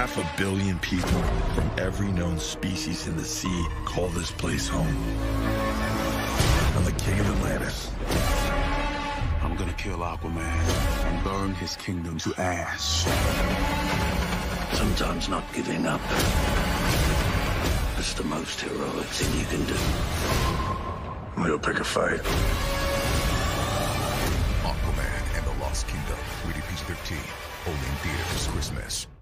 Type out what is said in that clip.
500 million people from every known species in the sea call this place home. I'm the king of Atlantis. I'm gonna kill Aquaman and burn his kingdom to ash. Sometimes not giving up is the most heroic thing you can do. We'll pick a fight. Aquaman and the Lost Kingdom. Rated PG-13. Only in theaters this Christmas.